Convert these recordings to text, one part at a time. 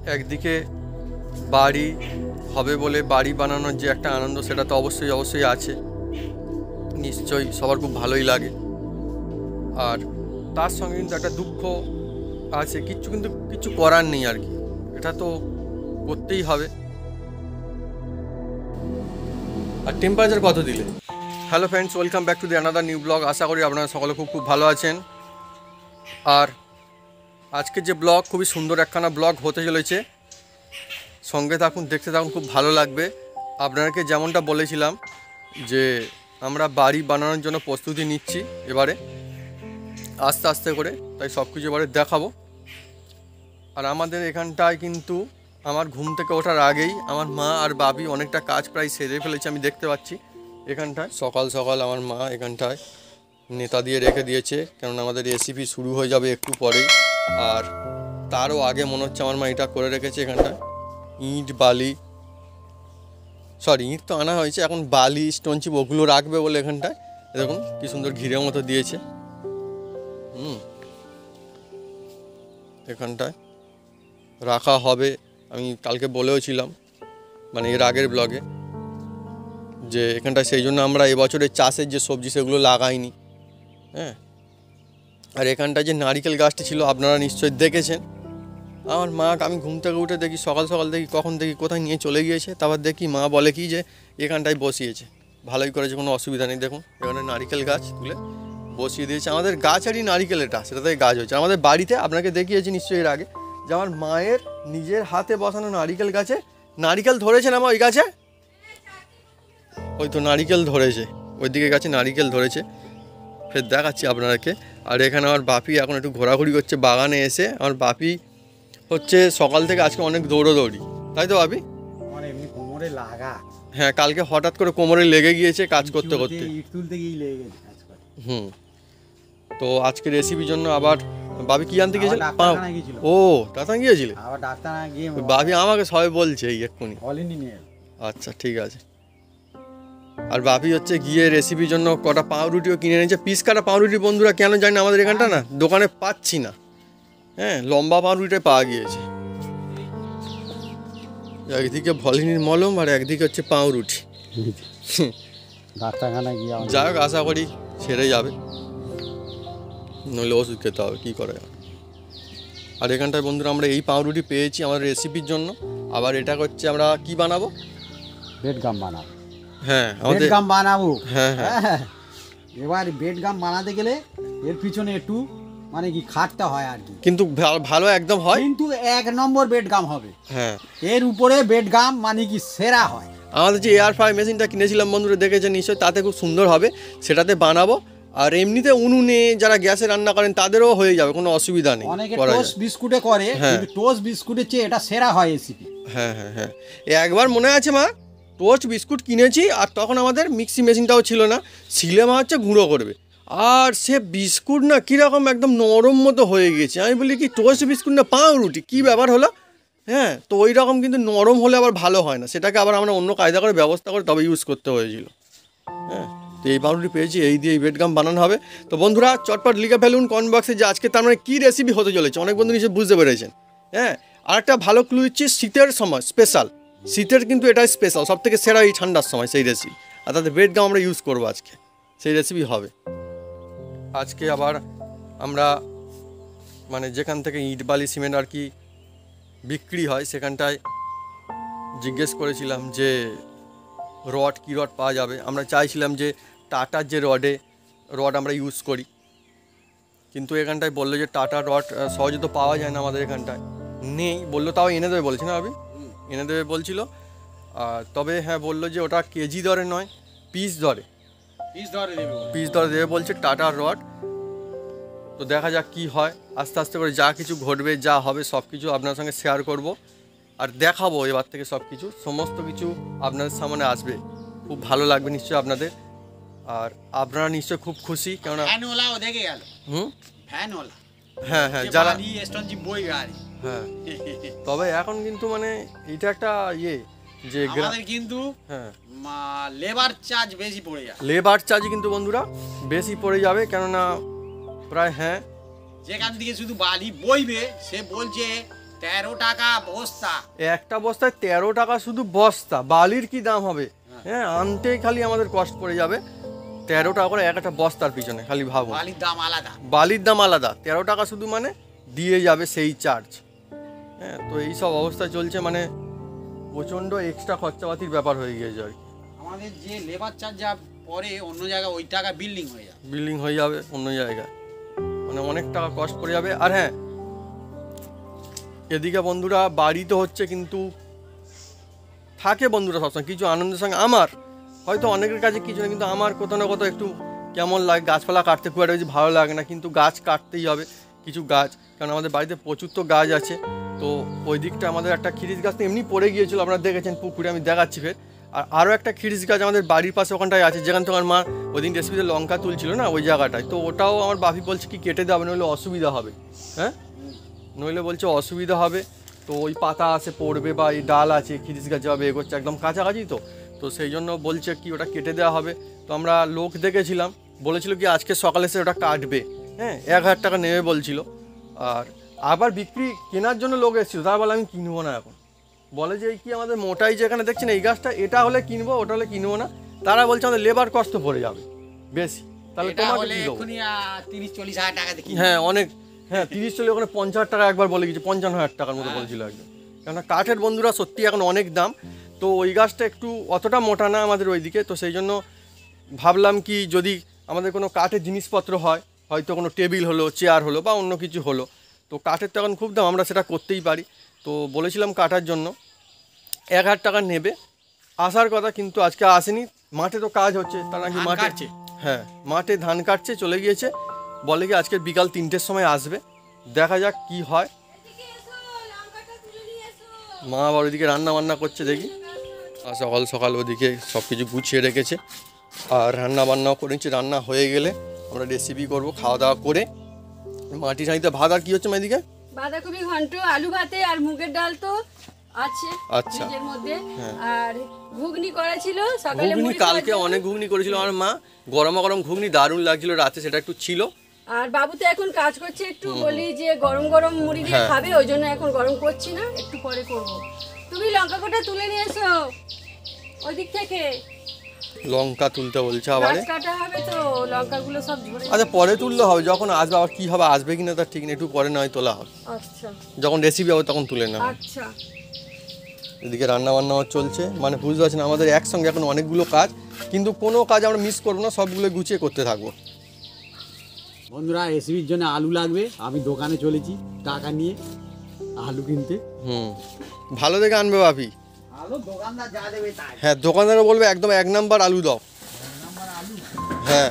একদিকে বাড়ি হবে বলে বাড়ি বানানোর যে একটা আনন্দ সেটা তো অবশ্যই আছে, নিশ্চয়ই সবার খুব ভালোই লাগে। আর তার সঙ্গে কিন্তু একটা দুঃখ আছে, কিছু করার নেই আর কি, এটা তো করতেই হবে। আর টেম্পারেচার কত দিলে? Hello friends, welcome back to the another new blog. আশা করি আপনারা সকলে খুব ভালো আছেন। আর আজকের যে ব্লগ খুবই সুন্দর একখানা ব্লগ হতে চলেছে, সঙ্গে থাকুন, দেখতে থাকুন, খুব ভালো লাগবে। আপনাদেরকে যেমনটা বলেছিলাম যে আমরা বাড়ি বানানোর জন্য প্রস্তুতি নিচ্ছি এবারে আস্তে আস্তে করে, তাই সব কিছু এবারে দেখাবো। আর আমাদের এখানটায় কিন্তু আমার ঘুম থেকে ওঠার আগেই আমার মা আর বাবি অনেকটা কাজ প্রায় সেরে ফেলেছে, আমি দেখতে পাচ্ছি। এখানটায় সকাল সকাল আমার মা এখানটায় নেতা দিয়ে রেখে দিয়েছে, কেননা আমাদের রেসিপি শুরু হয়ে যাবে একটু পরেই। আর তারও আগে মনে হচ্ছে আমার মা এটা করে রেখেছে এখানটায় ইট তো আনা হয়েছে, এখন বালি স্টোনচিপ ওগুলো রাখবে বলে এখানটায় দেখুন কি সুন্দর ঘিরের মতো দিয়েছে। এখানটায় রাখা হবে, আমি কালকে বলেও ছিলাম, মানে এর আগের ব্লগে, যে এখানটায় সেই জন্য আমরা এবছরের চাষের যে সবজি সেগুলো লাগাইনি। হ্যাঁ, আর এখানটায় যে নারিকেল গাছটি ছিল আপনারা নিশ্চয়ই দেখেছেন। আমার মা, আমি ঘুম থেকে উঠে দেখি সকাল দেখি কখন কোথায় নিয়ে চলে গিয়েছে, তারপর দেখি মা বলে কি যে এখানটায় বসিয়েছে, ভালোই করেছে, কোনো অসুবিধা নেই। দেখুন এখানে নারিকেল গাছ তুলে বসিয়ে দিয়েছে, আমাদের গাছেরই নারিকেল, এটা সেটা থেকে গাছ হয়েছে। আমাদের বাড়িতে আপনাকে দেখিয়েছি নিশ্চয়ই এর আগে যে আমার মায়ের নিজের হাতে বসানো নারিকেল গাছে নারিকেল ধরেছে না, আমার ওই গাছে ওই তো নারিকেল ধরেছে, ওই দিকে গাছে নারিকেল ধরেছে, ফের দেখাচ্ছি আপনাদেরকে। আর এখানে আমার বাপি এখন একটু ঘোরাঘুরি করছে বাগানে এসে। আমার বাপি হচ্ছে সকাল থেকে আজকে অনেক দৌড়ি, তাই তো বাপি? কোমরে লাগা, হ্যাঁ, কালকে হঠাৎ করে কোমরে লেগে গিয়েছে কাজ করতে করতে। তো আজকে রেসিপির জন্য আবার বাবি কি আনতে গিয়েছিল? ও, ডাক্তার গিয়েছিলে? বাবি আমাকে সবাই বলছে এই এক্ষুনি। আচ্ছা ঠিক আছে। আর বাপি হচ্ছে গিয়ে রেসিপির জন্য কটা পাউরুটিও কিনে এনেছে, পিস কাটা পাউরুটি। বন্ধুরা কেন জানি না, আমাদের এখানটা না দোকানে পাচ্ছি না। হ্যাঁ, লম্বা পাউরুটিটা পাওয়া গিয়েছে। একদিকে ভলিনির মলম আর একদিকে হচ্ছে পাউরুটি। যাই হোক, আশা করি ছেড়ে যাবে, নইলে ওষুধ খেতে হবে, কী করে। আর এখানটায় বন্ধুরা আমরা এই পাউরুটি পেয়েছি আমাদের রেসিপির জন্য। আবার এটা হচ্ছে আমরা কি বানাবো? বেড গাম বানাবো। হ্যাঁ, বেড গাম বানাবো। হ্যাঁ, এবার বেড গাম বানাতে গেলে এর পিছনে একটু মানে কি খাটতে হয় আর কি, কিন্তু ভালো একদম হয়, কিন্তু এক নম্বর বেড গাম হবে। হ্যাঁ, এর উপরে বেড গাম মানে কি সেরা হয়। আমাদের যে এয়ার ফ্রাই মেশিনটা কিনেছিলাম বন্ধুরা, দেখেছেন নিশ্চয়ই, তাতে খুব সুন্দর হবে, সেটাতে বানাবো। আর এমনিতে উনুনে যারা গ্যাসে রান্না করেন তাদেরও হয়ে যাবে, কোনো অসুবিধা নেই। অনেকে টোস্ট বিস্কুটে করে, কিন্তু টোস্ট বিস্কুটের চেয়ে এটা সেরা হয় রেসিপি। হ্যাঁ, একবার মনে আছে মা, টোস্ট বিস্কুট কিনেছি, আর তখন আমাদের মিক্সি মেশিনটাও ছিল না, শিলে মা হচ্ছে গুঁড়ো করবে, আর সে বিস্কুট না কীরকম একদম নরম মতো হয়ে গেছে। আমি বলি কি টোস্ট বিস্কুট না পাউরুটি, কী ব্যাপার হলো? হ্যাঁ, তো ওই রকম কিন্তু নরম হলে আবার ভালো হয় না, সেটাকে আবার আমরা অন্য কায়দা করে ব্যবস্থা করে তবে ইউজ করতে হয়েছিল। হ্যাঁ, তো এই পাউরুটি পেয়েছি, এই দিয়ে এই বেডগাম বানানো হবে। তো বন্ধুরা চটপট লিখে ফেলুন কমেন্ট বক্সে যে আজকে তার মানে কী রেসিপি হতে চলেছে। অনেক বন্ধু নিশ্চয়ই বুঝতে পেরেছেন। হ্যাঁ, আর একটা ভালো ক্লু দিচ্ছি, শীতের সময় স্পেশাল, শীতের কিন্তু এটাই স্পেশাল, সব থেকে সেরা এই ঠান্ডার সময় সেই রেসিপি। আর তাতে বেডগাম আমরা ইউজ করবো আজকে, সেই রেসিপি হবে আজকে। আবার আমরা মানে যেখান থেকে ইট বালি সিমেন্ট আর কি বিক্রি হয় সেখানটায় জিজ্ঞেস করেছিলাম যে কী রড পাওয়া যাবে। আমরা চাইছিলাম যে টাটার যে রড আমরা ইউজ করি, কিন্তু এখানটায় বললো যে টাটার রড সহজে তো পাওয়া যায় না, আমাদের এখানটায় নেই। বললো তাও এনে দেবে বলেছে না আবি, এনে দেবে বলছিল। তবে হ্যাঁ বললো যে ওটা কেজি দরে নয়, পিস দরে দেবে বলছে টাটার রড। তো দেখা যাক কী হয়, আস্তে আস্তে করে যা কিছু ঘটবে, যা হবে সব কিছু আপনার সঙ্গে শেয়ার করব আর দেখাবো। এবার থেকে সব কিছু সমস্ত কিছু আপনাদের সামনে আসবে, খুব ভালো লাগবে নিশ্চয়ই আপনাদের। আর আপনারা নিশ্চয়ই খুব খুশি, কেননা হ্যাঁ যারা হ্যাঁ, তবে এখন কিন্তু মানে এটা একটা যে কিন্তু হ্যাঁ লেবার চার্জ বেশি পড়ে যায়, লেবার চার্জ কিন্তু বন্ধুরা বেশি পড়ে যাবে, কেননা প্রায় হ্যাঁ যেখান থেকে শুধু বালি বইবে সে বলছে 13 টাকা বস্তা। একটা বস্তায় 13 টাকা শুধু বস্তা। বালির কি দাম হবে? হ্যাঁ, আনতেই খালি আমাদের কষ্ট পড়ে যাবে 13 টাকা করে একটা বস্তার পিছনে। খালি ভাবো, বালির দাম আলাদা। বালির দাম আলাদা, 13 টাকা শুধু মানে দিয়ে যাবে সেই চার্জ। হ্যাঁ, তো এই সব অবস্থা চলছে, মানে প্রচণ্ড এক্সট্রা খরচাপাতির ব্যাপার হয়ে গিয়েছে আর কি। আমাদের যে লেবার চার্জ যা পরে অন্য জায়গায় ওই টাকা বিল্ডিং হয়ে যায়। বিল্ডিং হয়ে যাবে অন্য জায়গায়, মানে অনেক টাকা কষ্ট পড়ে যাবে। আর হ্যাঁ, এদিকে বন্ধুরা বাড়ি তো হচ্ছে, কিন্তু থাকে বন্ধুরা সবসময় কিছু আনন্দের সঙ্গে। আমার হয়তো অনেকের কাছে কিছু না, কিন্তু আমার কোথাও না কোথাও একটু কেমন লাগে, গাছপালা কাটতে খুব একটা বেশি ভালো লাগে না, কিন্তু গাছ কাটতেই হবে কিছু গাছ, কারণ আমাদের বাড়িতে প্রচুর তো গাছ আছে। তো ওই দিকটা আমাদের একটা খিরিস গাছ তো এমনি পড়ে গিয়েছিল, আপনারা দেখেছেন পুকুরে, আমি দেখাচ্ছি ফের। আর আরও একটা খিরিস গাছ আমাদের বাড়ির পাশে ওখানটায় আছে, যেখান থেকে আমার মা ওই দিন রেসিপিতে লঙ্কা তুলছিল না ওই জায়গাটায়। তো ওটাও আমার বাপি বলছে কি কেটে দেবে, নইলে অসুবিধা হবে। হ্যাঁ, নইলে বলছে অসুবিধা হবে, তো ওই পাতা আছে পড়বে, বা এই ডাল আছে, খিরিস গাছ যাবে এগোচ্ছে একদম কাছাকাছি, তো সেই জন্য বলছে কি ওটা কেটে দেওয়া হবে। তো আমরা লোক দেখেছিলাম, বলেছিল কি আজকে সকালে সে ওটা কাটবে। হ্যাঁ, 1000 টাকা নেবে বলছিল। আর আবার বিক্রি কেনার জন্য লোক এসেছিল, তারা বলে আমি কিনবো না এখন, বলে যে এই কি আমাদের মোটাই যেখানে দেখছেন এই গাছটা, এটা হলে কিনবো, ওটা হলে কিনবো না। তারা বলছে আমাদের লেবার কষ্ট পড়ে যাবে বেশি, তাহলে তোমাকে কি দেবো? 30-40 হাজার টাকা দেখি। হ্যাঁ অনেক, হ্যাঁ 30-40, ওখানে 50,000 টাকা একবার বলে গেছে, 55,000 টাকার মতো বলছিল একদম। কেননা কাঠের বন্ধুরা সত্যি এখন অনেক দাম। তো ওই গাছটা একটু অতটা মোটা না আমাদের ওইদিকে, তো সেই জন্য ভাবলাম কি যদি আমাদের কোনো কাঠের জিনিসপত্র হয়, হয়তো কোনো টেবিল হলো, চেয়ার হলো, বা অন্য কিছু হলো, তো কাঠের তো এখন খুব দাম, আমরা সেটা করতেই পারি। তো বলেছিলাম কাটার জন্য 1000 টাকা নেবে, আসার কথা, কিন্তু আজকে আসেনি। মাঠে তো কাজ হচ্ছে, তার নাকি মাঠে, হ্যাঁ মাঠে ধান কাটছে, চলে গিয়েছে। বলে কি আজকে বিকাল 3টের সময় আসবে, দেখা যাক কি হয়। মা আবার ওইদিকে রান্না বান্না করছে দেখি, আর সকাল সকাল ওদিকে সব কিছু গুছিয়ে রেখেছে, আর রান্না বান্নাও করেছি। রান্না হয়ে গেলে আমরা রেসিপি করব, খাওয়া দাওয়া করে। মাটি হাঁড়িতে ভাত, আর কি হচ্ছে এদিকে? বাঁধাকপি ঘন্ট, আলু ভাতে, আর মুগের ডাল তো আছে আচ্ছা, ফ্রিজের মধ্যে। হ্যাঁ। আর ঘুগনি করা ছিল সকালে, ঘুগনি মুড়ি কালকে খাওয়ার অনেক ঘুগনি করেছিল আমার মা, গরমা গরম ঘুগনি, দারুণ লাগছিল, রাতে সেটা একটু ছিল। আর বাবু তো এখন কাজ করছে, একটু বলি যে গরম গরম মুড়ি দিয়ে হ্যাঁ। খাবে, ওই জন্য এখন গরম করছি না, একটু পরে করব। তুমি লঙ্কা কোটা তুলে নিয়ে এসো ওই দিক থেকে, লঙ্কা তুলতে বলছে আবার। গাছ কাটা হবে তো লঙ্কাগুলো সব ঝরে আচ্ছা পরে তুললে হবে, যখন আসবে, আবার কি হবে, আসবে কিনা তার ঠিক নেই, একটু পরে নয় তোলা হবে, আচ্ছা যখন রেসিপি হবে তখন তুলে নেওয়া। আচ্ছা। এদিকে রান্না বান্নাও চলছে, মানে বুঝতে পারছেন আমাদের একসঙ্গে এখন অনেকগুলো কাজ, কিন্তু কোনো কাজ আমরা মিস করবো না, সবগুলো গুছিয়ে করতে থাকবো। বন্ধুরা রেসিপির জন্য আলু লাগবে, আমি দোকানে চলেছি টাকা নিয়ে আলু কিনতে। ভালো দেখে আনবে বাপি। আলু দোকানদার যা দেবে তাই। হ্যাঁ, দোকানদারও বলবে একদম 1 নাম্বার আলু দাও। হ্যাঁ,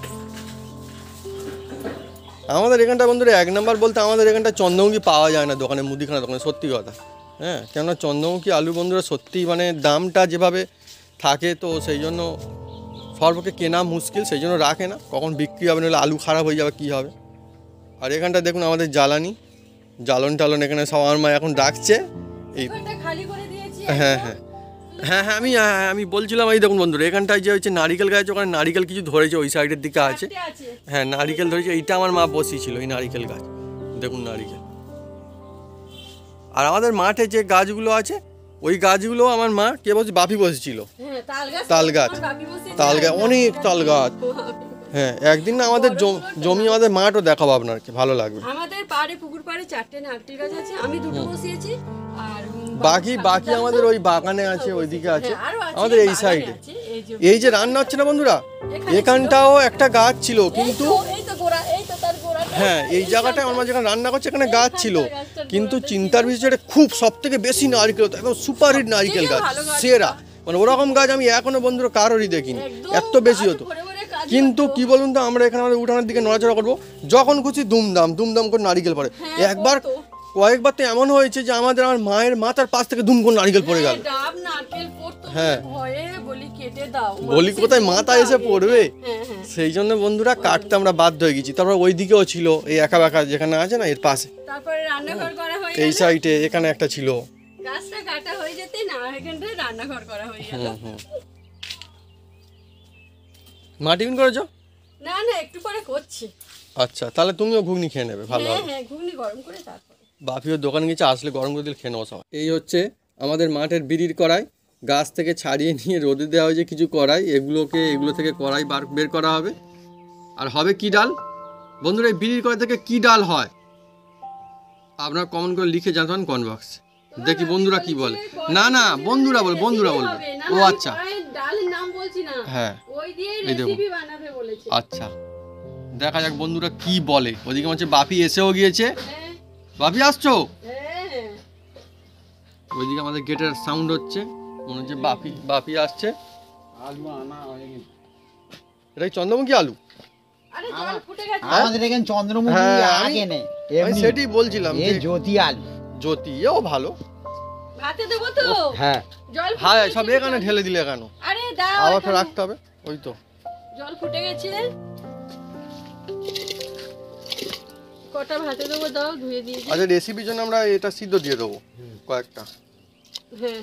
আমাদের এখানটা বন্ধুরা 1 নাম্বার বলতে আমাদের এখানটা চন্দ্রমুখী পাওয়া যায় না দোকানে, মুদিখানা দোকানে, সত্যি কথা। হ্যাঁ, কেননা চন্দ্রমুখী আলু বন্ধুরা সত্যি মানে দামটা যেভাবে থাকে, তো সেই জন্য সর্বকে কেনা মুশকিল, সেই জন্য রাখে না, কখন বিক্রি হবে, নাহলে আলু খারাপ হয়ে যাবে, কী হবে। আর এখানটা দেখুন আমাদের জ্বালন টালন এখানে সব আমার মা এখন ডাকছে। এই ওটা খালি করে দিয়েছি। হ্যাঁ হ্যাঁ হ্যাঁ হ্যাঁ আমি বলছিলাম, এই দেখুন বন্ধুরা এখানটায় যে হচ্ছে নারিকেল গাছ, ওখানে নারিকেল কিছু ধরেছে, ওই সাইডের দিকে আছে। আছে। হ্যাঁ নারিকেল ধরেছে, এইটা আমার মা বসিয়েছিল এই নারিকেল গাছ, দেখুন নারিকেল। আর আমাদের মাঠে যে গাছগুলো আছে, ওই গাছগুলো আমার মা কে বসে, বাপি বসেছিল। হ্যাঁ, তাল গাছ, অনেক তাল গাছ। হ্যাঁ, একদিন না আমাদের জমি, আমাদের মাঠও দেখাবো আপনাকে, ভালো লাগবে। আমাদের পাড়ে, পুকুর পাড়ে 4টে নারকেল গাছ আছে, আমি 2টো বসিয়েছি। আর বাকি আমাদের ওই বাগানে আছে, ওইদিকে আছে, হ্যাঁ, আরো আছে, আমাদের এই বাগানে সাইডে। আছে, এই যে এই যে রান্না হচ্ছে না বন্ধুরা, এখানে এখানটাও একটা গাছ ছিল, এই কিন্তু তো, এই তো গোড়া, এই তো তার গোড়াটা। হ্যাঁ এই জায়গাটায় আমার মা যেখানে রান্না করছে এখানে গাছ ছিল, কিন্তু চিন্তার বিষয় এটা খুব সব থেকে বেশি নারকেল হতো, একদম সুপার হিট নারকেল গাছ, সেরা, মানে ওরকম গাছ আমি এখনো বন্ধুরা কারোরই দেখিনি, এত বেশি হতো। কিন্তু কি বলুন তো, আমরা এখানে আমাদের উঠানের দিকে নড়াচড়া করবো, যখন খুশি দুমদাম করে নারকেল পড়ে। একবার কয়েকবার তো এমন হয়েছে যে আমার মায়ের মাথার পাশ থেকে দুম করে নারকেল পড়ে গেল। হ্যাঁ, বলি কোথায় মাথা এসে পড়বে, সেই জন্য বন্ধুরা কাটতে আমরা বাধ্য হয়ে গেছি। তারপর ওই দিকেও ছিল, এই একা বেকা যেখানে আছে না এর পাশে, তারপরে রান্নাঘর করা হয়ে এই সাইডে এখানে একটা ছিল। গাছটা কাটা হয়ে যেতেই না এখানটায় রান্নাঘর করা হয়ে গেল। মা টিফিন করেছো? না একটু পরে করছি। আচ্ছা, তাহলে তুমিও ঘুগনি খেয়ে নেবে, ভালো হবে। হ্যাঁ ঘুগনি গরম করে তারপরে। বাপিও দোকানে গেছে, আসলে গরম করে দিলে খেয়ে নেবো সবাই। এই হচ্ছে আমাদের মাঠের বিড়ির কড়াই, গাছ থেকে ছাড়িয়ে নিয়ে রোদে দেওয়া হয়েছে কিছু কড়াই, এগুলো থেকে কড়াই বের করা হবে। আর হবে কি ডাল বন্ধুরা, এই বিড়ির কড়াই থেকে কি ডাল হয় আপনারা কমেন্ট করে লিখে জানান কমেন্ট বক্সে, দেখি বন্ধুরা কি বলে। না বন্ধুরা বলবে। ও আচ্ছা, ডালের নাম বলছি না, হ্যাঁ ওই দিয়ে এই দেখো। রেসিপি বানাবে বলেছে। আচ্ছা দেখা যাক বন্ধুরা কি বলে। ওদিকে হচ্ছে বাপি এসেও গিয়েছে, হ্যাঁ বাপি আসছো? হ্যাঁ ওইদিকে আমাদের গেটের সাউন্ড হচ্ছে, মনে হচ্ছে বাপি আসছে। আলু আনা হয়ে গেছে। এটা কি চন্দ্রমুখী আলু? আরে জল ফুটে গেছে। আমাদের এখানে চন্দ্রমুখী হ্যাঁ, আগে নেই, আমি এমনি সেটাই বলছিলাম এই যে জ্যোতি আলু। জ্যোতি এও ভালো। ভাতে দেবো তো, হ্যাঁ জল ফুটে হ্যাঁ গেছে। সব এখানে ঢেলে দিলে কেন, আরে দাও, আবার ফের এখানে। রাখতে হবে। ওই তো জল ফুটে গেছে, কটা ভাতে দেবো, দাও ধুয়ে দিয়ে দিই। আচ্ছা, রেসিপির জন্য আমরা এটা সিদ্ধ দিয়ে দেবো কয়েকটা। হ্যাঁ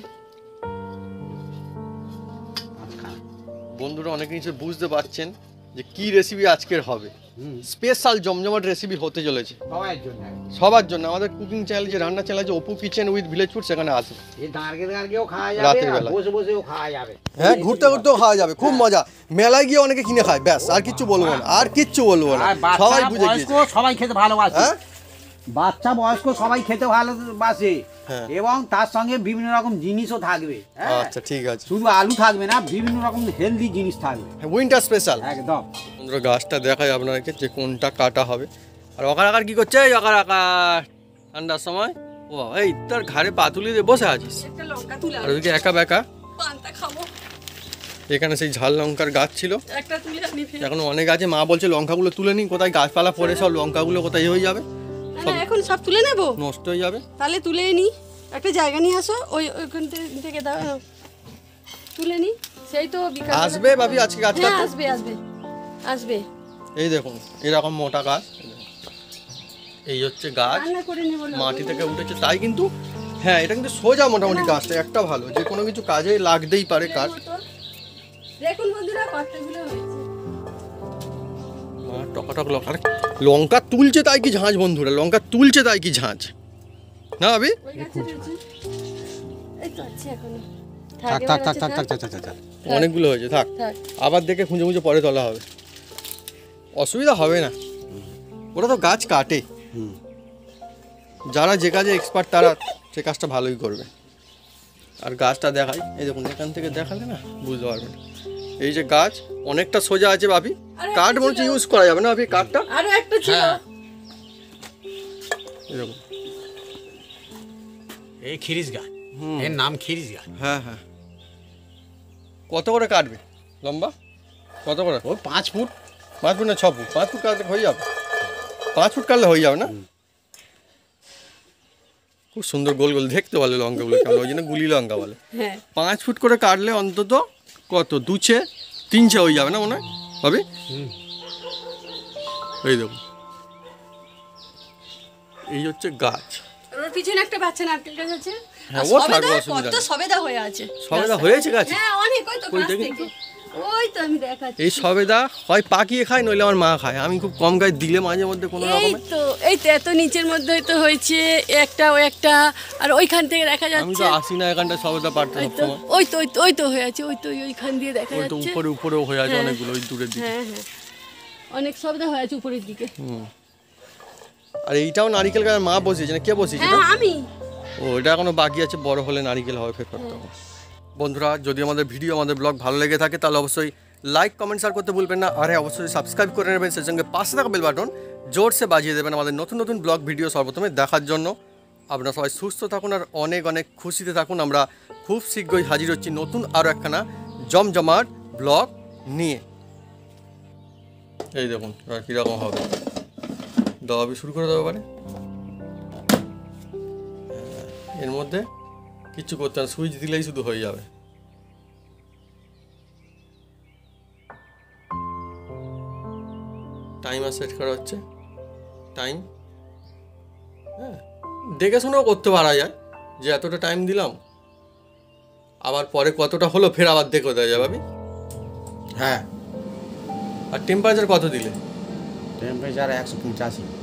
বন্ধুরা অনেকে নিশ্চয়ই বুঝতে পারছেন যে কি রেসিপি আজকের হবে। স্পেশাল জমজমাট রেসিপি হতে চলেছে সবার জন্য। সবার জন্য। আমাদের কুকিং চ্যানেল যে রান্না চ্যানেল আছে Apu kitchen with village food, সেখানে আসবে। এই দাঁড়িয়েও খাওয়া যাবে, রাতের আর বেলা। বসে বসেও খাওয়া যাবে। হ্যাঁ ঘুরতে ঘুরতেও খাওয়া যাবে, খুব মজা। মেলায় গিয়ে অনেকে কিনে খায়, ব্যাস আর কিচ্ছু বলবো না, আর কিচ্ছু বলবো না, আর বাচ্চা সবাই বুঝে বয়স্ক গিয়েছে। সবাই খেতে ভালোবাসে। হ্যাঁ বাচ্চা বয়স্ক সবাই খেতে ভালোবাসে, হ্যাঁ। এবং তার সঙ্গে বিভিন্ন রকম জিনিসও থাকবে। হ্যাঁ? আচ্ছা ঠিক আছে, শুধু আলু থাকবে না, বিভিন্ন রকম হেলদি জিনিস থাকবে উইন্টার স্পেশাল। একদম। বন্ধুরা গাছটা দেখায় আপনাকে যে কোনটা কাটা হবে। আর অকার আকার কি করছে, এই অকার আকার ঠান্ডার সময়। ও বাবা, এই তোর ঘাড়ে পা তুলে দিয়ে বসে আছিস, একটা লঙ্কা তুলে আর ওইদিকে একা বেকা। পান্তা খাবো, এখানে সেই ঝাল লঙ্কার গাছ ছিল, একটা তুলে আনি ফের। এখনো অনেক আছে। মা বলছে লঙ্কাগুলো তুলে নিই, কোথায় গাছপালা পড়ে সব লঙ্কাগুলো কোথায় হয়ে যাবে, না এখন সব তুলে নেবো, নষ্ট হয়ে যাবে। তাহলে তুলে নি, একটা জায়গা নিয়ে আসো, ওইখান থেকে দাও, তুলে নি। সেই তো বিকাল আসবে ভাবি আজকে গাছ হ্যাঁ কাটতে? আসবে আসবে আসবে, এই দেখুন এরকম মোটা গাছ, এই হচ্ছে গাছ, রান্না করে নেবো। মাটি থেকে উঠেছে তাই কিন্তু। হ্যাঁ এটা কিন্তু সোজা মোটামুটি গাছটা একটা ভালো, যে কোনো কিছু কাজে লাগতেই পারে কাঠ। দেখুন বন্ধুরা পাতাগুলো হয়েছে। টকাটক লঙ্কা তুলছে তাই কি ঝাঁঝ বন্ধুরা, লঙ্কা তুলছে তাই কি ঝাঁঝ না ভাবি? ওই গাছে রয়েছে, এই তো আছে এখনো। থাক থাক থাক থাক থাক থাক থাক। অনেকগুলো হয়েছে, থাক থাক। আবার দেখে খুঁজে পরে তোলা হবে, অসুবিধা হবে না। ওরা তো গাছ কাটে, যারা যে কাজে এক্সপার্ট তারা সে কাজটা ভালোই করবে। আর গাছটা দেখাই, এই দেখুন এখান থেকে দেখালে না বুঝতে পারবেন। এই যে গাছ অনেকটা সোজা আছে ভাবি, কাঠ মনে হচ্ছে ইউজ করা যাবে না ভাবি কাঠটা। আরো একটা ছিল, এই দেখুন এই খিরিস গাছ, এর নাম খিরিস গাছ। হ্যাঁ হ্যাঁ। কত করে কাটবে লম্বা, কত করে? ও 5 ফুট। 5 ফুট না 6 ফুট? 5 ফুট কাটলে হয়ে যাবে, 5 ফুট কাটলে হয়ে যাবে না? খুব সুন্দর গোল গোল দেখতে বলে লঙ্কাগুলো, কেমন ওই জন্য গুলি লঙ্কা বলে। হ্যাঁ 5 ফুট করে কাটলে অন্তত কত 2 3 হয়ে যাবে না মনে হয় ভাবি? এই দেখুন এই হচ্ছে গাছ। ওর পিছনে একটা বাচ্চা নারকেল গাছ আছে, হ্যাঁ, আর ও সবেদা, থাকবে, অসুবিধা কত নেই। সবেদা হয়ে আছে। সবেদা হয়েছে গাছে? হ্যাঁ অনেক, ওই তো কই গাছ দেখি থেকে, ওই তো আমি দেখাচ্ছি। এই সবেদা হয় পাকিয়ে খায় নইলে আমার মা খায়, আমি খুব কম গাছ দিলে মাঝে মধ্যে কোনো এই রকমে। তো এত নিচের মধ্যে তো হয়েছে একটা, ওই একটা, আর ওইখান থেকে দেখা আমি তো যাচ্ছে। আসি না এখানটা সবেদা পারতে ওই তো সবসময়। ওই তো হয়ে আছে, ওই তো ওইখান দিয়ে দেখা ওই তো যাচ্ছে। উপরেও হয়ে আছে হ্যাঁ। অনেকগুলো ওই দূরের দিকে। হ্যাঁ হ্যাঁ অনেক সবেদা হয়ে আছে উপরের দিকে। আর এইটাও নারিকেল গাছ মা বসিয়েছে না, কে বসিয়েছে? হ্যাঁ আমি। ও এটা এখনো বাকি আছে, বড় হলে নারিকেল হবে ফের করতে হবে। বন্ধুরা যদি আমাদের ভিডিও আমাদের ব্লগ ভালো লেগে থাকে তাহলে অবশ্যই লাইক কমেন্ট শেয়ার করতে ভুলবেন না, আর অবশ্যই সাবস্ক্রাইব করে নেবেন, সেই সঙ্গে পাশে থাকা বেল বাটন জোরসে বাজিয়ে দেবেন আমাদের নতুন নতুন ব্লগ ভিডিও সর্বপ্রথমে দেখার জন্য। আপনারা সবাই সুস্থ থাকুন আর অনেক অনেক খুশিতে থাকুন। আমরা খুব শীঘ্রই হাজির হচ্ছি নতুন আরও একখানা জমজমাট ব্লগ নিয়ে। এই দেখুন আর কীরকম হবে, দাওয়াবি শুরু করে দেবো এবারে। এর মধ্যে কিচ্ছু করতে না, সুইচ দিলেই শুধু হয়ে যাবে। টাইমার সেট করা হচ্ছে, টাইম। হ্যাঁ দেখে শুনেও করতে পারা যায় যে এতটা টাইম দিলাম, আবার পরে কতটা হলো ফের আবার দেখে দেওয়া যাবে ভাবি। হ্যাঁ আর টেম্পারেচার কত দিলে? টেম্পারেচার 185।